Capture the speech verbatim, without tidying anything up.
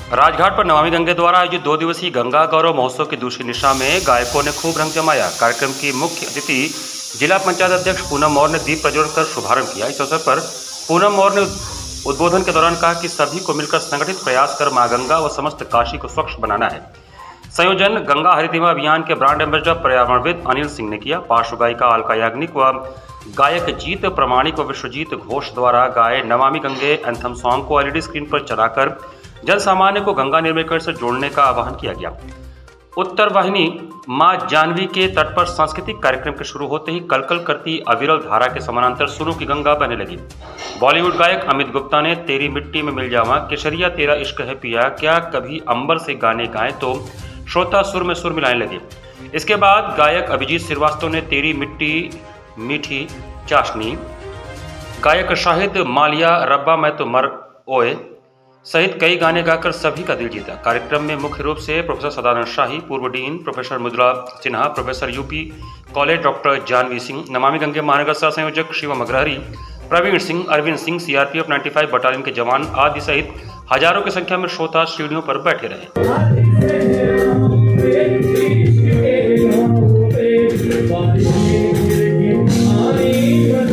राजघाट पर नमामि गंगे द्वारा आयोजित दो दिवसीय गंगा गौरव महोत्सव की दूसरी निशा में गायकों ने खूब रंग जमाया। कार्यक्रम की मुख्य अतिथि जिला पंचायत अध्यक्ष पूनम मौर्य ने दीप प्रज्वलन कर शुभारंभ किया। इस अवसर पर पूनम मौर्य ने उद्बोधन के दौरान कहा कि सभी को मिलकर संगठित प्रयास कर मां गंगा व समस्त काशी को स्वच्छ बनाना है। संयोजन गंगा हरितिमा अभियान के ब्रांड एम्बेसडर पर्यावरणविद अनिल सिंह ने किया। पार्श्व गायिका अलका याग्निक व गायक जीत प्रमाणिक व विश्वजीत घोष द्वारा गाए नमामि गंगे एंथम सॉन्ग को एलईडी स्क्रीन पर चलाकर जन सामान्य को गंगा निर्मलीकरण से जोड़ने का आह्वान किया गया। उत्तर वाहिनी मां जानवी के तट पर सांस्कृतिक कार्यक्रम के शुरू होते ही कलकल करती अविरल धारा के समानांतर सुनो की गंगा बहने लगी। बॉलीवुड गायक अमित गुप्ता ने तेरी मिट्टी में मिल जावा, केसरिया तेरा इश्क है पिया, क्या कभी अंबर से गाने गाए तो श्रोता सुर में सुर मिलाने लगे। इसके बाद गायक अभिजीत श्रीवास्तव ने तेरी मिट्टी मीठी चाशनी, गायक शाहिद मालिया रब्बा मैं तो मर ओए सहित कई गाने गाकर सभी का दिल जीता। कार्यक्रम में मुख्य रूप से प्रोफेसर सदानंद शाही, पूर्व dean professor Mridula Sinha, professor UP college doctor Janvi Singh, Namami Gange महानगर सह संयोजक शिवम अग्रहरी, प्रवीण सिंह, अरविंद सिंह, सीआरपीएफ पचानवे बटालियन के जवान आदि सहित हजारों की संख्या में श्रोता सीढ़ियों पर बैठे रहे।